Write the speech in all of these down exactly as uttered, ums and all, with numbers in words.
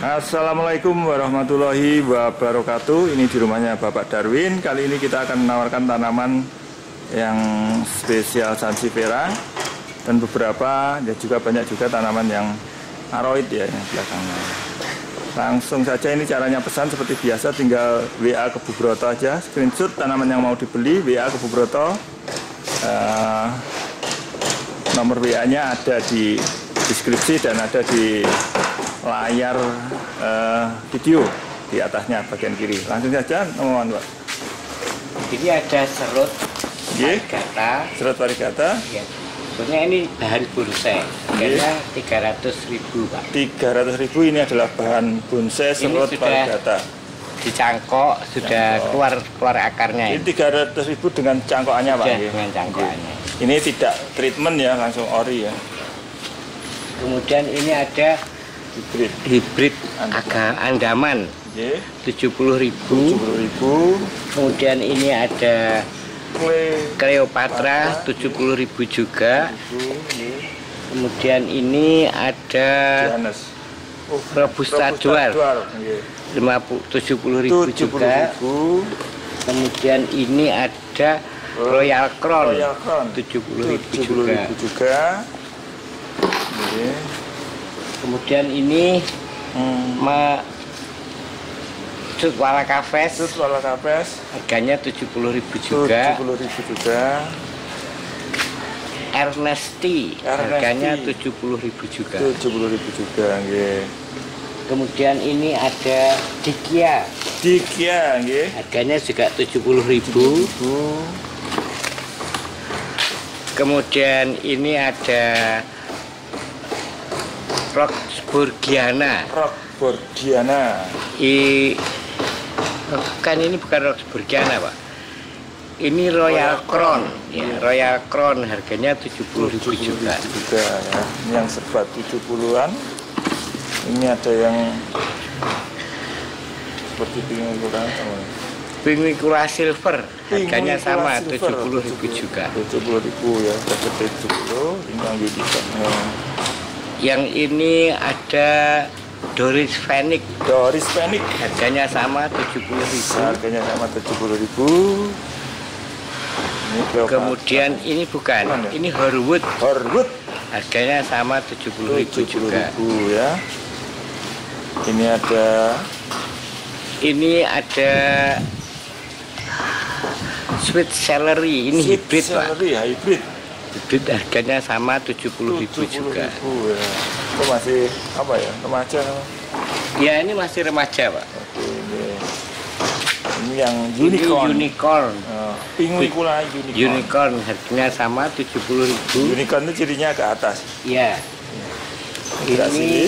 Assalamualaikum warahmatullahi wabarakatuh. Ini di rumahnya Bapak Darwin. Kali ini kita akan menawarkan tanaman yang spesial sansevieria dan beberapa, ya juga banyak juga tanaman yang aroid ya yang belakangnya. Langsung saja, ini caranya pesan seperti biasa, tinggal W A ke Bu Broto aja, screenshot tanaman yang mau dibeli, W A ke Bu Broto. Uh, nomor W A-nya ada di deskripsi dan ada di layar uh, video di atasnya bagian kiri. Langsung saja, mohon Pak. Ini ada serut varigata. Serut varigata. Ya. Sebenarnya ini bahan bonsai. Harganya tiga ratus ribu Pak. tiga ratus ribu ini adalah bahan bonsai serut varigata. Dicangkok, sudah Cangkok. keluar keluar akarnya. Ini tiga ratus ribu dengan cangkokannya Pak. Ya, dengan cangkokannya. Ini tidak treatment ya, langsung ori ya. Kemudian ini ada hibrid, hibrid agak Andaman, yeah. tujuh puluh ribu. Kemudian ini ada Cleopatra, tujuh puluh ribu juga. Yeah. Kemudian ini ada oh, Robusta Duar, yeah. tujuh puluh ribu juga. Kemudian ini ada Royal Crown, tujuh puluh ribu juga. juga. Yeah. Kemudian ini hmm. ma Sud Wala Kafes. Sud Wala Kafes. Harganya tujuh puluh ribu juga. tujuh puluh ribu juga. Ernesti. Harganya tujuh puluh ribu juga. tujuh puluh ribu juga, nggih. Kemudian ini ada Dikia. Dikia, nggih. Harganya juga tujuh puluh ribu. Kemudian ini ada Roxburghiana. Roxburghiana. I kan ini bukan Roxburghiana, Pak. Ini Royal, Royal Crown. Crown. Ya, Royal Crown harganya tujuh puluh ribu juga. juga ya. Ini yang serba tujuh puluhan. Ini ada yang seperti Pinkula sama. Pinkula Silver. Harganya sama tujuh puluh ribu juga. tujuh puluh ribu ya. tujuh puluh. Ini yang Widisanya. Yang ini ada Doris Phoenix. Doris Phoenix. Harganya sama tujuh puluh ribu. Harganya sama tujuh puluh ribu. Ini kemudian ini bukan, Mana? ini Horwood. Horwood. Harganya sama tujuh puluh ribu juga. Ya. Ini ada. Ini ada Sweet Celery. Ini Sweet hybrid celery, Pak. Hybrid. Hybrid harganya sama tujuh puluh ribu juga. Ribu, ya. Itu masih apa ya? Remaja? Ya, ini masih remaja, Pak. Oke, ini. Ini yang unicorn. Ini unicorn. Oh, Pinkula unicorn. Unicorn harganya sama tujuh puluh ribu. Unicorn itu cirinya ke atas. Iya. Ya. Ini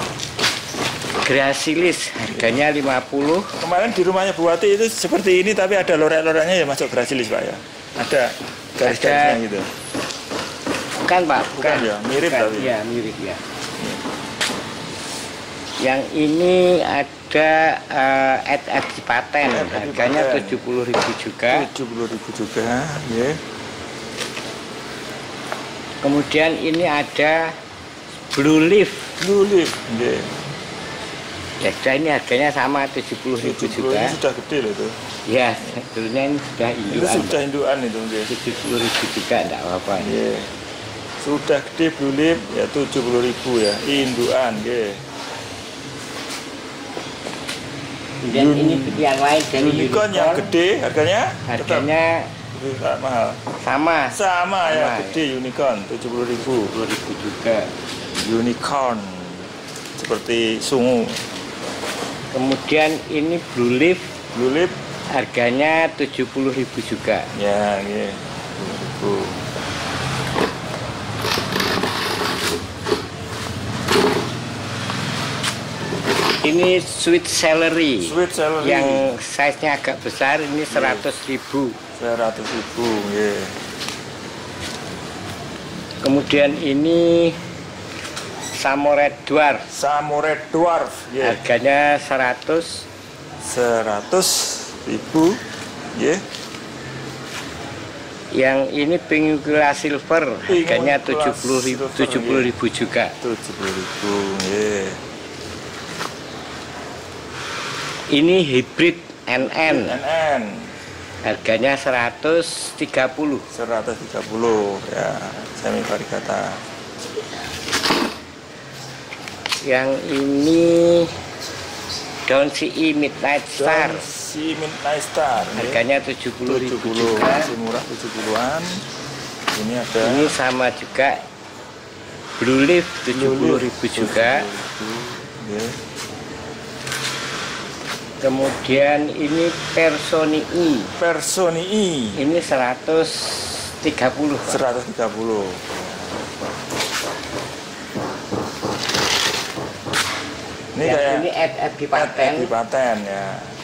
Gracilis harganya lima puluh. Kemarin di rumahnya Bu Wati itu seperti ini, tapi ada lorek-loreknya ya masuk Gracilis Pak ya. Ada garis-garisnya gitu. Bukan Pak, bukan, bukan ya, mirip bukan. tapi. Ya, mirip ya. Yang ini ada uh, Ed Adipaten, harganya tujuh puluh ribu juga. tujuh puluh ribu juga, ya. Kemudian ini ada Blue Leaf. Blue Leaf, ya. Ya, ini harganya sama tujuh puluh ribu juga. Ini sudah gede loh itu. Ya, sebetulnya ini sudah induan. Itu sudah induan itu, ya. tujuh puluh ribu juga, enggak apa-apa. Ya. Sudah gede Blue Leaf ya tujuh puluh ribu ya, induan ya. Dan ini yang lain dari unicorn yang gede harganya harganya tetap mahal. Sama. Sama ya, sama gede ya. Unicorn tujuh puluh ribu. tujuh puluh ribu juga. Unicorn seperti sungu. Kemudian ini Blue Leaf. Blue Leaf harganya tujuh puluh ribu juga. Ya, ya. tujuh puluh ribu. Ini Sweet Celery, Sweet Celery yang size-nya agak besar, ini seratus ribu. seratus ribu, ya. Kemudian ini Samurai Dwarf. Samurai Dwarf, ya. Harganya seratus. seratus ribu, ya. Yang ini Pinkula Silver, harganya tujuh puluh ribu juga. tujuh puluh ribu, ya. Ini hybrid N N. N N. Harganya seratus tiga puluh. seratus tiga puluh ya, semi varigata. Yang ini Daun C I Midnight Star. Daun C I Midnight Star. Harganya tujuh puluh ribu tujuh puluh, juga. masih murah tujuh puluhan. Ini ada. Ini sama juga Blue Leaf tujuh puluh ribu juga. Yeah. Kemudian ini Personii. Personii. Ini seratus tiga puluh. seratus tiga puluh. Ini ya, kayak ini Ed Ed di paten. Ed di paten ya.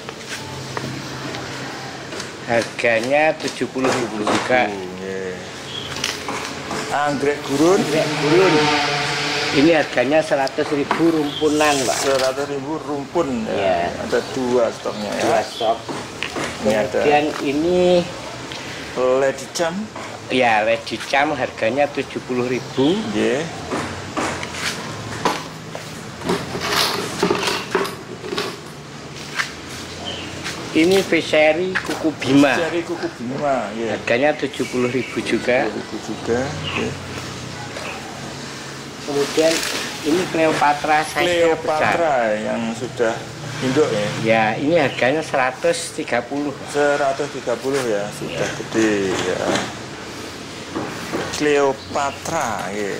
Harganya tujuh puluh ribu juga. Yeah. Anggrek gurun. Anggrek gurun. Ini harganya seratus ribu rumpunan, Pak. seratus ribu rumpun ya. Ya. Ada dua stoknya ya. Dua stok. Ini Kemudian ada ini Lady Cham. ya Lady Cham harganya tujuh puluh ribu. Yeah. Ini Veseri Kuku Bima. Veseri Kuku Bima, yeah. Harganya tujuh puluh ribu juga. tujuh puluh ribu juga. Yeah. Kemudian ini Cleopatra size-nya besar. Cleopatra yang sudah induk ya. Ya, ini harganya seratus tiga puluh. seratus tiga puluh ya, sudah ya. Gede ya. Cleopatra ya.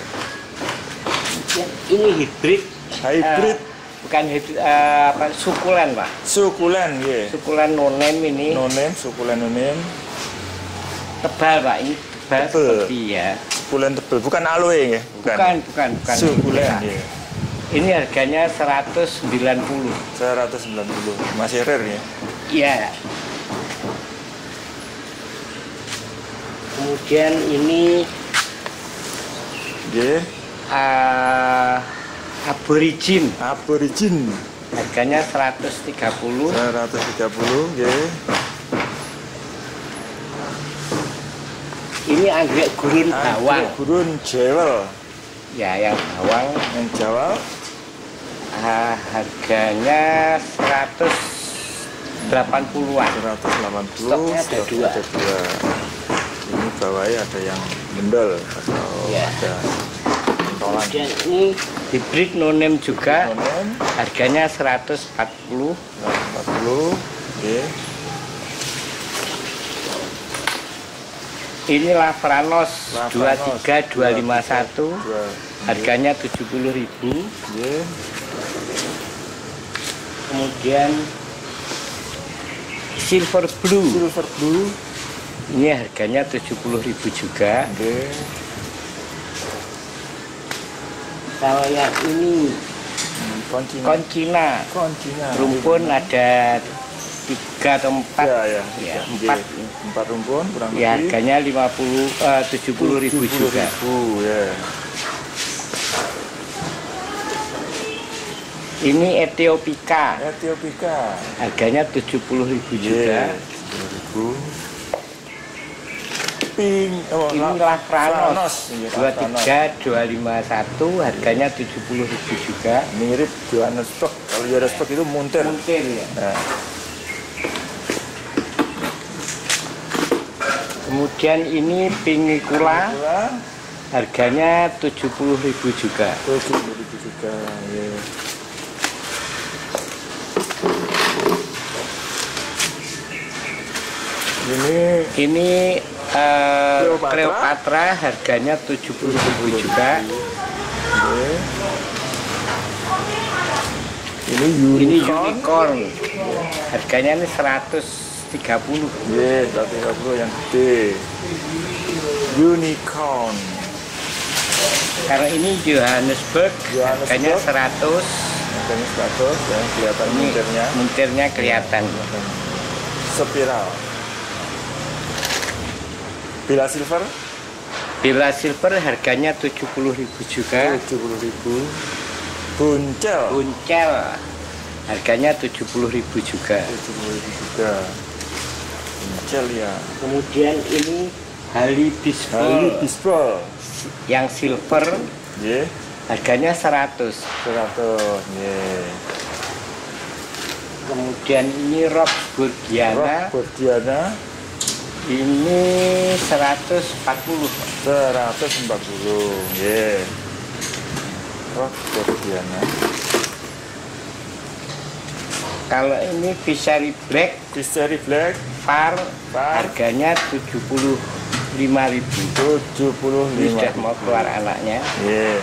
Ini hybrid. Hybrid. Uh, bukan hybrid, uh, apa sukulen, Pak. Sukulen ya. Sukulen no-name ini. No-name, sukulen no-name. Tebal, Pak. Ini tebal, tebal. seperti ya. Sukulen tebal, bukan aloe ya? Bukan, bukan, bukan. bukan. Sukulen ya. Ini harganya seratus sembilan puluh. seratus sembilan puluh. Masih rare ya? Iya. Kemudian ini yeah. uh, Aborigin. Aborigin. Harganya seratus tiga puluh. seratus tiga puluh, ya. Yeah. Ini anggrek gurun bawang. Anggrek gurun jewel. Ya, yang bawang. Yang jawal. Uh, harganya seratus delapan puluhan. seratus delapan puluh. Stoknya ada dua. Ada dua. Ini bawahnya ada yang mendol atau ya. Ada pentolan. Kemudian ini hybrid no-name juga. No-name. Harganya seratus empat puluh. seratus empat puluh. Oke. Ini Lavranos dua tiga dua lima satu. Harganya tujuh puluh ribu. Yeah. Kemudian Silver Blue. Silver Blue. Ini harganya tujuh puluh ribu juga. Okay. Kalau yang ini Koncina. Koncina. Koncina. Rumpun ada tiga atau empat. Ya, ya. Ya, empat. empat. Empat rumpun kurang ya, lebih. harganya lima puluh, uh, tujuh puluh ribu juga. Ribu, ya. Ini Etiopika. Etiopika. Harganya tujuh puluh ribu juga. tujuh puluh ribu. Pink. Oh, ini Lavranos dua tiga dua lima satu. Harganya tujuh puluh ribu juga. Mirip Johannesburg. Kalau Johannesburg itu muntir. Muntir ya. Nah. Kemudian ini Pinicula. Harganya tujuh puluh ribu juga. tujuh puluh ribu juga. Ya. Ini ini uh, Cleopatra. Cleopatra harganya tujuh puluh ribu juga. Oke. Ini unicorn. Ini unicorn. Harganya ini seratus tiga puluh. Iya, seratus tiga puluh yang gede. Unicorn. Karena ini Johannesburg, Johannesburg. harganya seratus. Harganya seratus ya, kelihatan Ini muntirnya. muntirnya kelihatan. Spiral. Bila silver? Bila silver harganya tujuh puluh ribu juga. tujuh puluh ribu. Buncel. Buncel harganya tujuh puluh ribu juga. tujuh puluh ribu juga. Buncel ya. Kemudian ini Halibisbol. Halibisbol. Yang silver. Yeah. Harganya seratus. seratus. Yeah. Kemudian Kemudian ini Roxburghiana. Roxburghiana. Ini seratus empat puluh. seratus empat puluh. Yeah. Roxburghiana. Kalau ini Fishery Black. Fishery Black. Par, Par. Harganya tujuh puluh lima ribu. tujuh puluh lima. Sudah mau keluar anaknya. Yeah.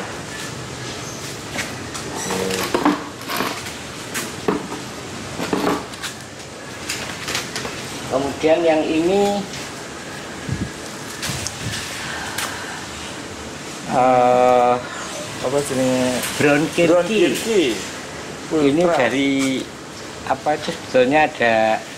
Kemudian yang ini uh, apa jenis? Brown Kirky. Brown Kirky. Ini dari apa itu sebetulnya ada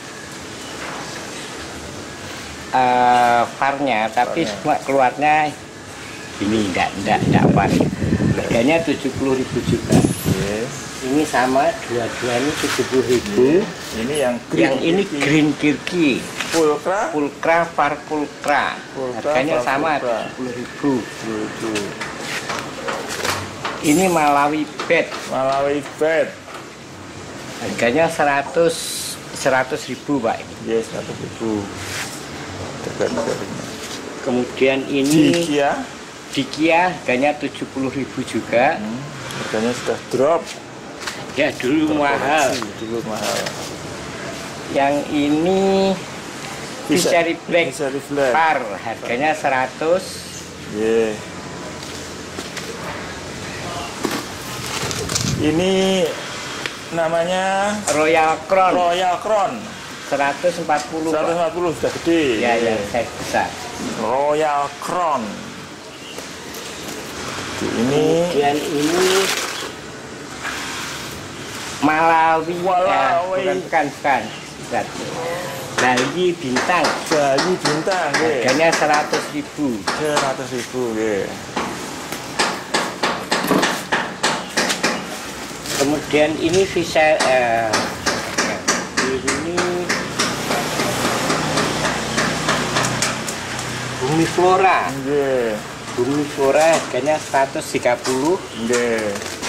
uh, farnya, tapi Farnya. semua keluarnya ini enggak enggak enggak par. Harganya tujuh puluh ribu juga. Yeah. Ini sama, dua-duanya tujuh puluh ribu. Yeah. Ini yang green. Yang ini Kirky. Green Kirky. Pulcra. Pulcra Far Pulcra. Pulcra, Harganya Far sama Pulcra. tujuh puluh ribu. Lucu. Ini Malawi Bed. Malawi Bed. Harganya seratus seratus ribu, Pak. Ya, seratus ribu. Kemudian ini Dikia. Dikia harganya tujuh puluh ribu juga. Hmm, harganya sudah drop. Ya dulu mahal. Dulu mahal. Yang ini Fishery Black. Fishery Black. Par harganya seratus. Yeah. Ini namanya Royal Crown Royal Crown. seratus empat puluh. seratus empat puluh sudah gede. Ya, ya, size besar. Royal Crown. Ini Kemudian ini Malawi. Malawi. Ya, bukan, bukan, bukan. Bukan. Bali Bintang. Bali Bintang, ya. Harganya seratus ribu. seratus ribu, ya. Kemudian ini bisa eh, ini Bumi Flora. Yeah. Bumi Flora harganya seratus tiga puluh. Yeah.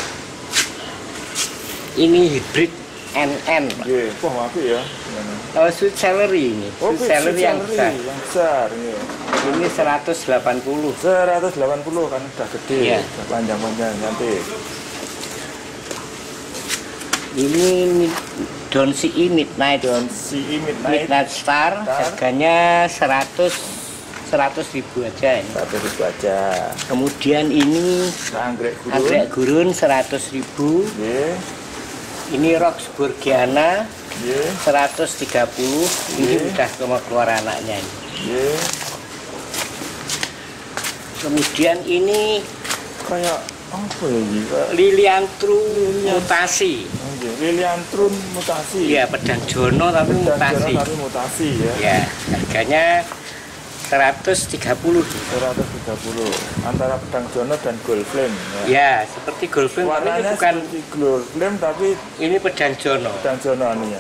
Ini hybrid N N. Yeah. Wah, apa ya? Oh, sweet celery ini. Oh, Sweet celery yang besar. Yang besar, ya. Ini seratus delapan puluh. seratus delapan puluh kan sudah gede, Iya. sudah panjang-panjang cantik. Ini Don C E Midnight. Dan si Midnight Midnight Star, Star. harganya seratus seratus ribu aja ini. satu ribu aja. Kemudian ini Anggrek gurun. anggrek gurun seratus ribu. Yeah. Ini Roxburghiana Yeah. seratus tiga puluh. Ini Iya. udah mau keluar anaknya ini. Yeah. Kemudian ini Kayak apa ya ini? Kayak Liliantrum mutasi. oh, iya. Liliantrum mutasi. Iya, pedang jono tapi Dan mutasi. jarang tapi mutasi ya. Ya, harganya seratus tiga puluh. seratus tiga puluh antara pedang jono dan gold flame ya. Ya, seperti gold flame tapi ini Warnanya bukan, seperti gold flame tapi ini pedang jono. pedang jono anunya.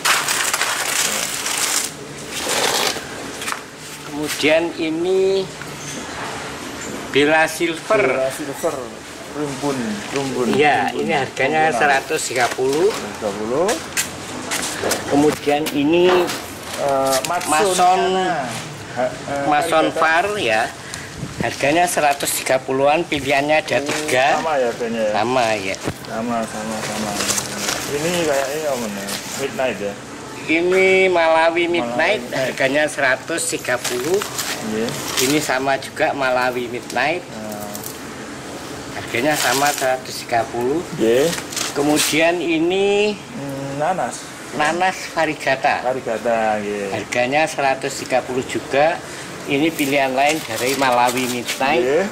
Kemudian ini Bella Silver. Bella silver rumpun rumpun. Ya, rumpun. ini harganya Rumpunan. seratus tiga puluh. tiga puluh. Kemudian ini Uh, Mason Ha, eh, Mason Karigata. Far ya. Harganya seratus tiga puluhan, pilihannya ada tiga. Sama ya harganya ya. Sama ya. Sama sama sama. Ini kayaknya apa nih? Midnight ya. Ini Malawi Midnight, Midnight. harganya seratus tiga puluh. Iya. Ini sama juga Malawi Midnight, Nah, harganya sama seratus tiga puluh. iya. Kemudian ini Hmm, nanas. Nanas Varigata, Karigata, iya. harganya seratus tiga puluh juga. Ini pilihan lain dari Malawi Midnight. Iya.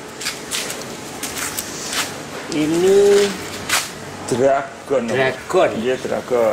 Ini Dragon. Dragon. Iya, dragon.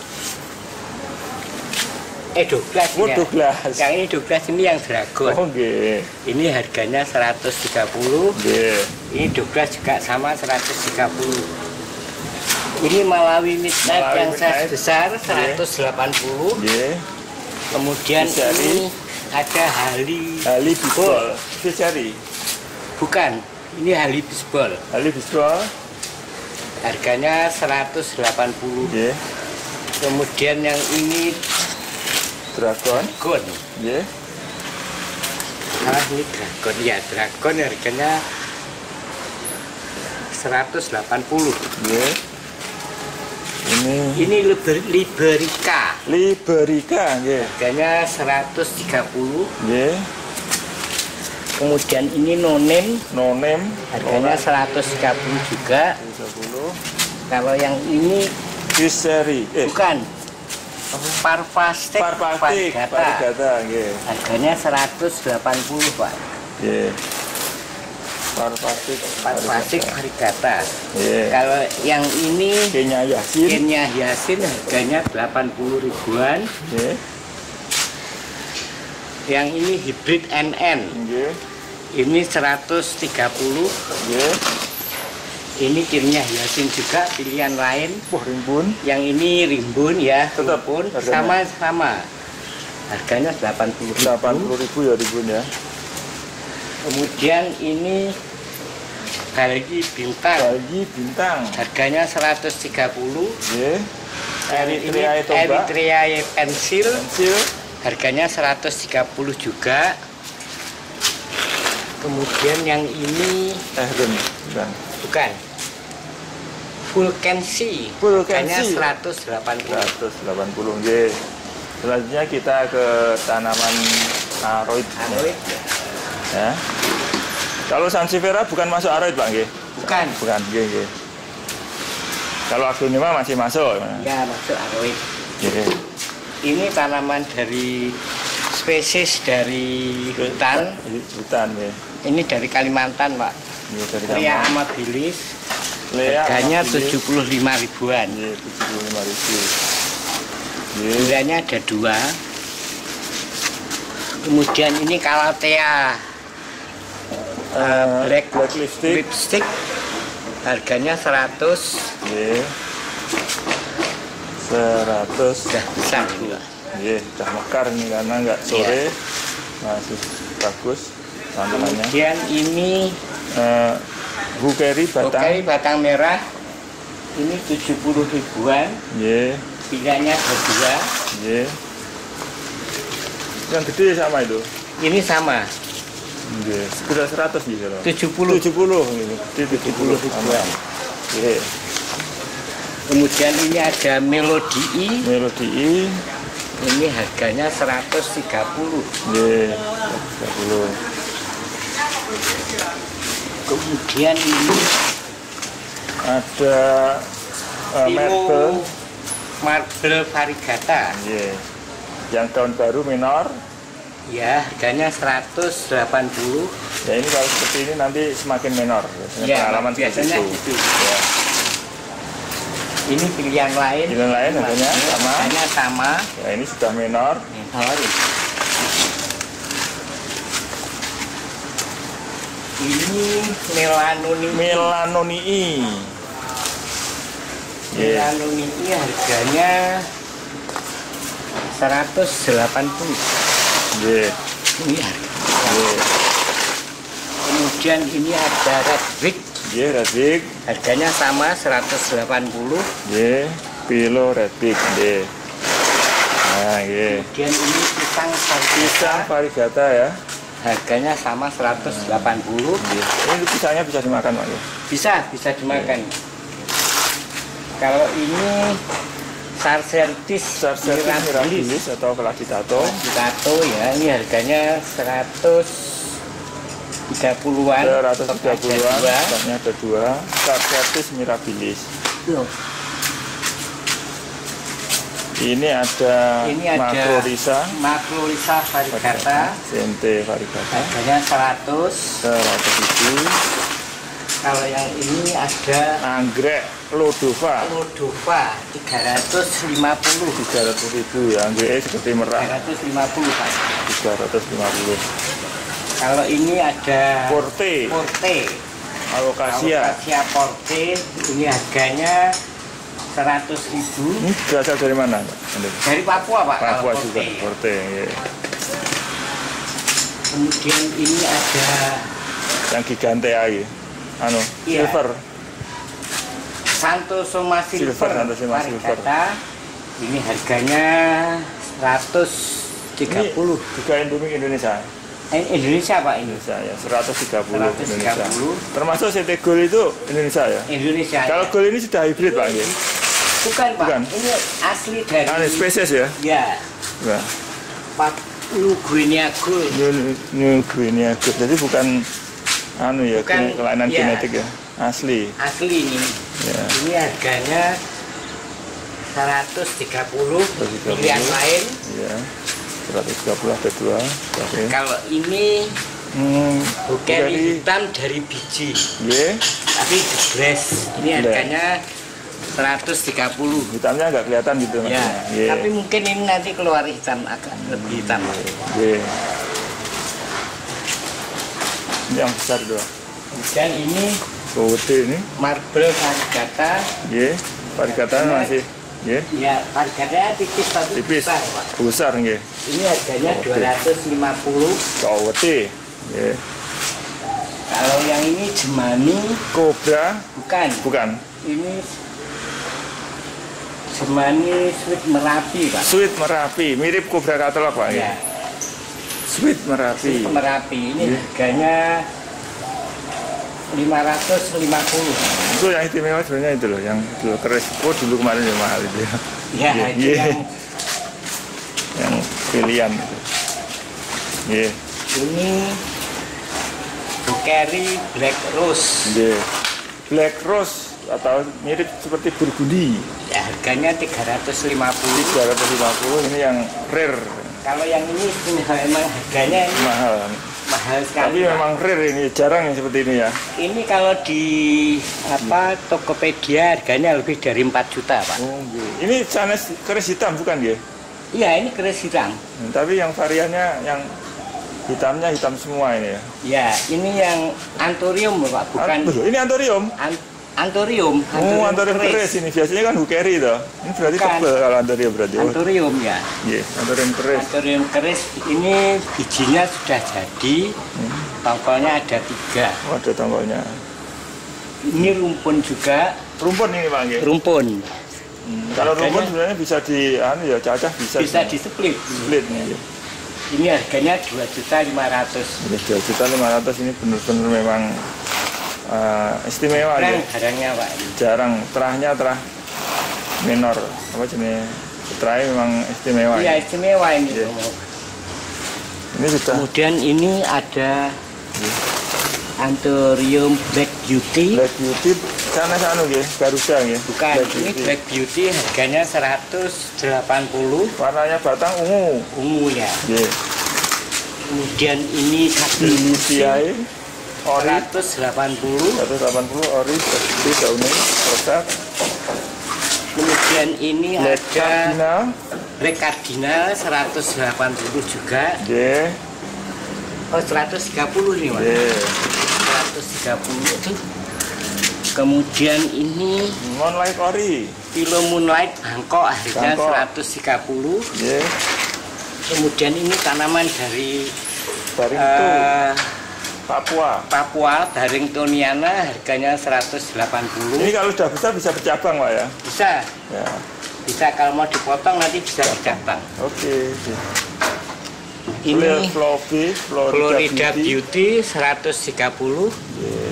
Eh Douglas Oh, ini ya. Douglas. Yang ini Douglas, ini yang Dragon. Oh, nggih. Ini harganya seratus tiga puluh. Nggih. Ini Douglas juga sama seratus tiga puluh. Ini Malawi Midnight Malawi yang size Midnight. besar seratus delapan puluh. Nggih. Kemudian Fishery. ini ada Hali. Ali Bisbol. Fishery. Bukan, ini Hali Bisbol. Ali Bisbol. Harganya seratus delapan puluh. Nggih. Kemudian yang ini Dragon. Dragon. Nggih. Ah, ini Dragon ya, Dragon harganya seratus delapan puluh. Nggih. Ini Ini Liber- Liberica. Liberica nggih. Harganya seratus tiga puluh. Nggih. Kemudian ini no name, No name harganya seratus tiga puluh juga. tiga puluh. Kalau yang ini Kiseri. Eh, bukan Parvastic Parvastic Varigata. Varigata nggih. Harganya seratus delapan puluh, Pak. Nggih. Parvastic Parvastic Varigata. Nggih. Kalau yang ini Kenya Yasin. Kenya Yasin harganya delapan puluh ribuan. Nggih. Yang ini hybrid N N. Nggih. Ini seratus tiga puluh. Nggih. Ini Kenya Yasin juga pilihan lain. Wah, rimbun. Yang ini rimbun ya, Tetap rimbun harganya? sama-sama. Harganya delapan puluh ribu. delapan puluh ribu ya rimbun ya. Kemudian ini Galgi Bintang. Lagi bintang. Harganya seratus tiga puluh. Nggih. Eritrea Ini itu, Mbak. Eritrea pensil. Pensil. Harganya seratus tiga puluh juga. Kemudian yang ini Eh, Ren, bukan. bukan Vulcancy. Vulcancy. Harganya seratus delapan puluh. seratus delapan puluh nggih. Selanjutnya kita ke tanaman aroid. Aroid. Ya. Kalau Sansevieria bukan masuk aroid, Pak nggih? Bukan. Bukan, nggih, nggih. Kalau aglonema masih masuk. Ya, masuk aroid. Nggih. Ini tanaman dari spesies dari hutan. Hutan nggih. Ini dari Kalimantan, Pak. Nggih, dari Lea Kalimantan. amabilis. Lea Harganya amabilis. tujuh puluh lima ribuan. Nggih, tujuh puluh lima ribu. Nggih. Bulannya ada dua. Kemudian ini Calathea Eh, black, black lipstick. lipstick. Harganya seratus. Nggih. seratus. Sudah besar ini, Pak. Nggih, sudah mekar ini karena nggak sore. Iya. Masih bagus tampilannya. Kemudian ini Eh, Bukeri batang. Bukeri batang merah. Ini tujuh puluh ribuan. Nggih, Pilihannya ada dua. nggih. Yang gede sama itu. Ini sama. Nggih, sekitar seratus gitu loh. tujuh puluh. tujuh puluh gitu. Gede tujuh puluh ribuan. Nggih. Kemudian ini ada Melody I. Melodi I. Ini harganya seratus tiga puluh. Nggih, tiga puluh. Kemudian ini Ada uh, Marble. Timo Marble Varigata. Nggih. Yang tahun baru minor. Ya, harganya seratus delapan puluh. Ya ini kalau seperti ini nanti semakin menor. Biasanya Ya, pengalaman biasanya seperti itu. gitu. Ya. Ini pilihan lain. Pilihan lain harganya sama. Harganya sama. Ya ini sudah menor. Menor. Ini Melanoni. Melanonii. Yeah. Melanoni harganya seratus delapan puluh. Yeah. Ini harga. Yeah. Kemudian ini ada Red Wig. Yeah, red wig. Harganya sama seratus delapan puluh. Yeah. Pilo red wig. Yeah. Nah, yeah. Kemudian ini pisang Pisang varigata. varigata ya. Harganya sama seratus delapan puluh. Yeah. Ini pisangnya bisa dimakan, Pak. Ya? Bisa, bisa dimakan. Kalau ini Sarsentis Sarsentis mirabilis atau Flagitato. Flagitato ya, ini harganya seratus tiga puluhan. seratus tiga puluhan. Dua. Pisangnya ada dua. Sarsentis mirabilis. Loh, Ini ada ini ada Macrorhiza. Macrorhiza Varigata. Sente varigata. Harganya seratus. seratus ribu. Kalau yang ini ada Anggrek Lodova. Lodova tiga ratus lima puluh. tiga ratus ribu ya. Anggreknya seperti merah. tiga ratus lima puluh, Pak. tiga ratus lima puluh. Kalau ini ada Porte. Porte. Alocasia. Alocasia Porte. Ini harganya seratus ribu. Ini berasal dari mana? Dari Papua, Pak. Papua kalau juga. Porte. Porte. Ya. Kemudian ini ada Yang gigantea ya. Anu, Iya. silver. Santo Soma Silver, Silver, Santo Soma Silver. Varigata. Ini harganya seratus tiga puluh. Ini juga Indomie Indonesia. Eh, Indonesia Pak ini. Indonesia ya, seratus tiga puluh Indonesia. seratus tiga puluh. Termasuk C T Gold itu Indonesia ya? Indonesia. Kalau ya. Gold ini sudah hybrid Pak ya? Bukan Pak, Bukan. ini asli dari. Ah, ini spesies ya? Ya. Ya. Pak New Guinea Gold. New, New Guinea Gold. Jadi bukan anu ya, Bukan, kelainan ya. genetik ya, asli. Asli ini. Ya. Ini harganya seratus tiga puluh. Pilihan lain. Iya. seratus tiga puluh ada dua. Oke. Kalau ini Hmm, bukeri hitam dari biji. Ye. Tapi jebres. Ini harganya seratus tiga puluh. Hitamnya nggak kelihatan gitu Ya, maksudnya. Ye. tapi mungkin ini nanti keluar hitam agak lebih hitam. Ye. Ini yang besar doang. Dan ini Oh, gede ini. marble varigata. Ye. Varigata masih. Ye. Ya, varigata tipis tapi Tipis. besar, Pak. Besar nggih. Ini harganya Oh, dua ratus lima puluh. Oh, gede. Ye. Kalau yang ini Jemani Kobra bukan. bukan. Ini Jemani Sweet Merapi, Pak. Sweet Merapi, mirip Kobra katalog Pak ya. Ya, Sweet Merapi. Sweet Merapi. Ini Iya. harganya lima ratus lima puluh. Itu yang istimewa sebenarnya itu loh, yang dulu keris. Oh, dulu kemarin yang mahal itu ya. Ya, Iya, itu iya. yang Yang pilihan itu. Iya. ini Bukeri Black Rose. Iya. Black Rose atau mirip seperti Burgundy. Ya, harganya tiga ratus lima puluh. tiga ratus lima puluh ini yang rare, Kalau yang ini memang harganya ini mahal. mahal sekali. Tapi Pak. memang rare ini, jarang yang seperti ini ya. Ini kalau di apa Tokopedia harganya lebih dari empat juta, Pak. Oh, iya. Ini sanes keris hitam bukan ya? Iya, ini keris hitam. Hmm, tapi yang variannya yang hitamnya hitam semua ini ya. Ya, ini yang antorium, Pak, bukan An- ini antorium. an- antorium. Oh, antorium keris ini biasanya kan bukeri toh. Ini berarti Bukan. tebal kalau antorium berarti. Oh, Antorium ya. iya, antorium keris. Antorium keris ini bijinya sudah jadi. Tongkolnya ada tiga. Oh, ada tongkolnya. Ini rumpun juga. Rumpun ini Pak nggih. Rumpun. Hmm, kalau rumpun Harganya- sebenarnya bisa di anu ya, cacah bisa. Bisa di di split. split nih. Ini harganya dua juta lima ratus. Ini dua juta lima ratus ini benar-benar memang eh, istimewa Kurang ya. barangnya, Pak. Jarang, terahnya terah minor. Apa jenis? Terahnya memang istimewa. Iya, ya. istimewa ini. Iya. Ini sudah Kemudian ini ada Antorium Black Beauty. Black Beauty sana sana nggih, Garuda nggih. Bukan, Black ini Beauty. Black Beauty harganya seratus delapan puluh. Warnanya batang ungu. Ungu ya. Nggih. Kemudian ini satu Inisiai ori seratus delapan puluh. seratus delapan puluh ori seperti daunnya prostat. Kemudian ini Black ada Cardinal. Black Cardinal seratus delapan puluh juga. Nggih. Oh, seratus tiga puluh nih, Pak. Nggih. seratus tiga puluh itu. Kemudian ini Moonlight ori. Philo Moonlight Bangkok harganya Bangkok. seratus tiga puluh. Nggih. Kemudian ini tanaman dari Dari itu eh, Papua. Papua, Barringtoniana harganya seratus delapan puluh. Ini kalau sudah besar bisa bercabang Pak ya. Bisa, Ya. bisa kalau mau dipotong nanti bisa dicabang. Oke. Ini Florida, Florida, Florida Beauty. Beauty seratus tiga puluh. Nggih.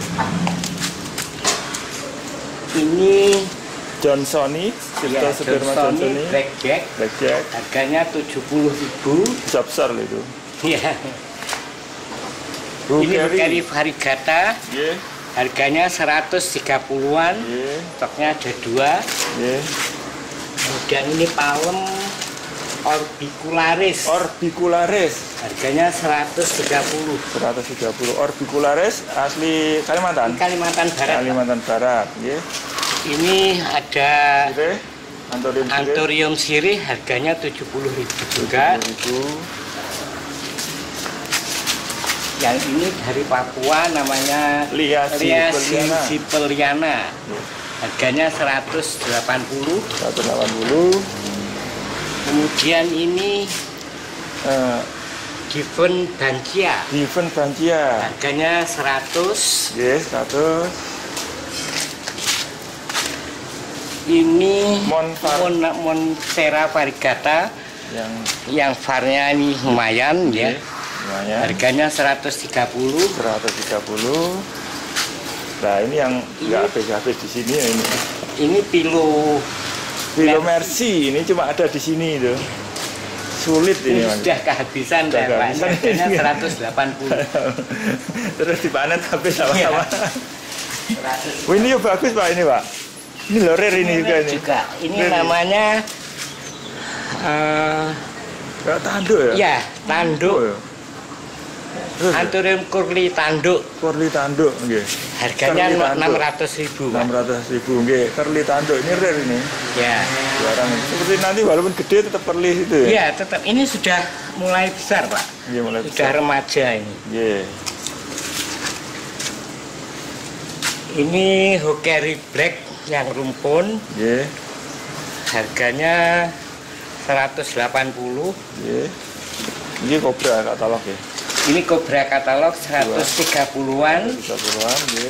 Ini Johnsoni, Cipto ya, Sudirman Johnsoni Johnsoni. Blackjack Blackjack. harganya tujuh puluh ribu. Bisa besar loh itu. Ya. Ini Bukeri Varigata Nggih. harganya seratus tiga puluhan. Nggih. Stoknya ada dua. Nggih. Kemudian ini palem Orbicularis Orbicularis harganya seratus tiga puluh. seratus tiga puluh. Orbicularis asli Kalimantan. Ini Kalimantan Barat. Pak. Kalimantan Barat, nggih. Ini ada Sirih, Antorium sirih. Antorium sirih harganya tujuh puluh ribu juga. tujuh puluh ribu. Yang ini dari Papua namanya Lia Lia Sipeliana. Sipeliana. Harganya seratus delapan puluh. seratus delapan puluh. Kemudian ini Eh, Given Bancia. Given Bancia. Harganya seratus. Nggih, seratus. Ini Monfar. Mon Monstera variegata yang yang varnya ini lumayan ya. lumayan. Harganya seratus tiga puluh. seratus tiga puluh. Nah, ini yang nggak habis-habis di sini ya ini. Ini Pilo Pilo Mercy ini cuma ada di sini itu. Sulit ini, ini Mas. sudah kehabisan Sudah ya, Pak. kehabisan. Harganya seratus delapan puluh. Terus dipanen habis sama-sama. seratus. Oh, ini ya bagus Pak ini Pak. Ini loh rare ini juga ini. Juga. Ini Rare. namanya uh, Kayak tanduk ya? ya tanduk. Oh, ya. Terus, Anthurium curly tanduk. Curly tanduk nggih. Harganya Curly tanduk. enam ratus ribu. enam ratus ribu nggih. Curly tanduk ini rare ini. Ya. Jarang. Seperti nanti walaupun gede tetap perlis itu ya. Iya, tetap ini sudah mulai besar, Pak. Iya, mulai Sudah besar. remaja ini. Nggih. Ini Hokeri Black yang rumpun. Nggih. Harganya seratus delapan puluh. Nggih. Ini kobra katalog ya. Ini Cobra katalog seratus tiga puluhan. tiga puluhan nggih.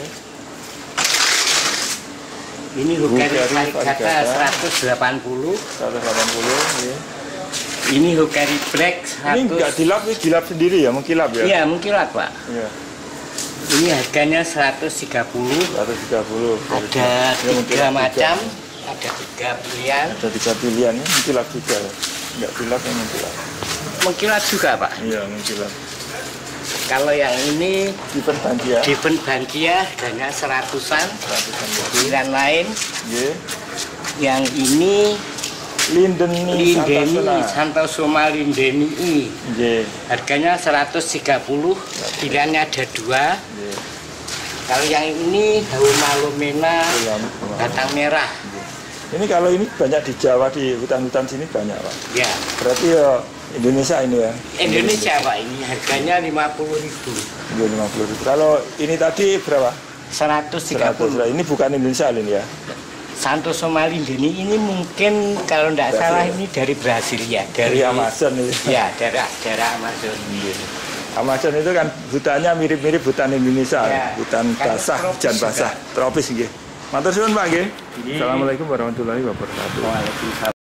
Ini Hokeri Hokeri variegata variegata. seratus delapan puluh. seratus delapan puluh nggih. Ini Hokeri Black Ini enggak seratus. dilap, ini dilap sendiri ya, mengkilap ya? Iya, mengkilat, Pak. Iya. Ini harganya seratus tiga puluh. seratus tiga puluh. Ada Ya, mengkilap tiga juga. macam, ada tiga pilihan. Ada tiga pilihan ya, mengkilap juga ya. Enggak kilap ya mengkilap. Mengkilat juga, Pak. Iya, mengkilap. Kalau yang ini Dipen Bandia. Diven Bankia harganya seratusan. Seratusan lebih. Pilihan lain, Nggih. yang ini Lindeni Lindeni Santasuna. Santosoma Lindeni. Nggih. Harganya seratus tiga puluh. Pilihannya ada dua. Nggih. Kalau yang ini daun malumena Ulam. batang merah. Ini kalau ini banyak di Jawa, di hutan-hutan sini banyak Pak. Ya, Berarti ya Indonesia ini ya. Indonesia Pak, ini harganya lima puluh ribu. Nggih, lima puluh ribu. Kalau ini tadi berapa? seratus tiga seratus. puluh. Ini bukan Indonesia ini ya. Santosoma Lindeni ini mungkin kalau tidak Brasil. salah ini dari Brasil ya, Dari Amazon ini. Ya, daerah daerah Amazon. Amazon itu kan hutannya mirip-mirip hutan Indonesia, Ya, hutan kan basah, tropis hujan basah, juga. tropis nggih. Matur suwun Pak nggih. Iya. Assalamualaikum warahmatullahi wabarakatuh. Waalaikumsalam.